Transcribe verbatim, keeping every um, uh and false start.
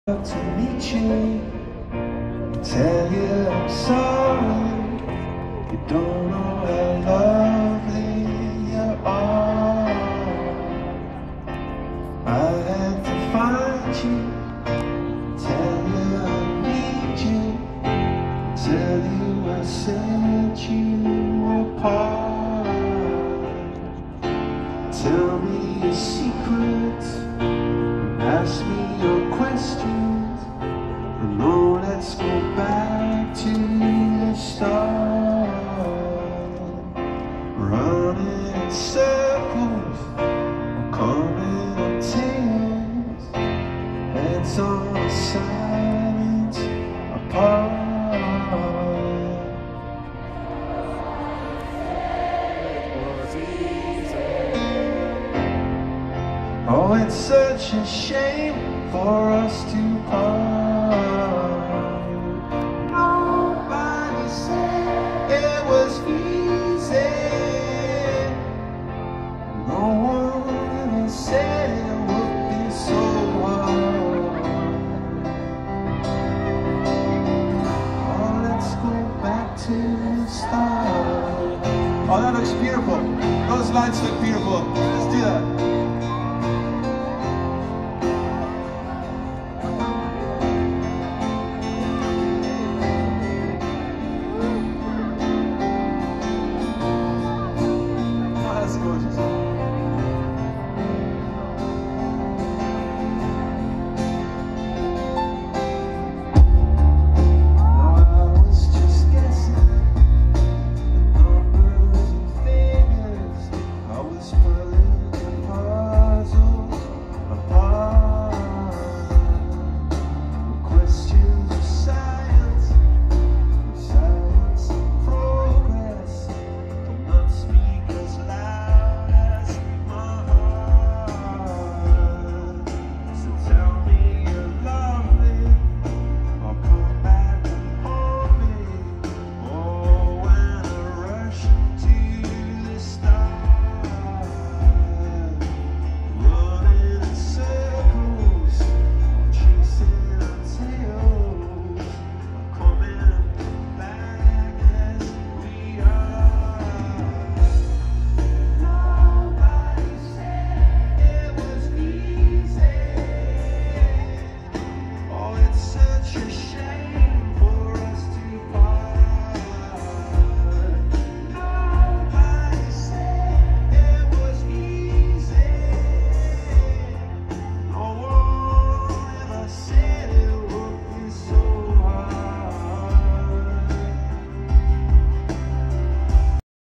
to meet you, tell you I'm sorry. You don't know how lovely you are. I had to find you, tell you I need you, tell you I set you apart. Tell me your secrets, ask me your questions. No, let's go back to the start. Running in circles, coming in tails, heads on the sides apart. Oh, it's such a shame for us to part.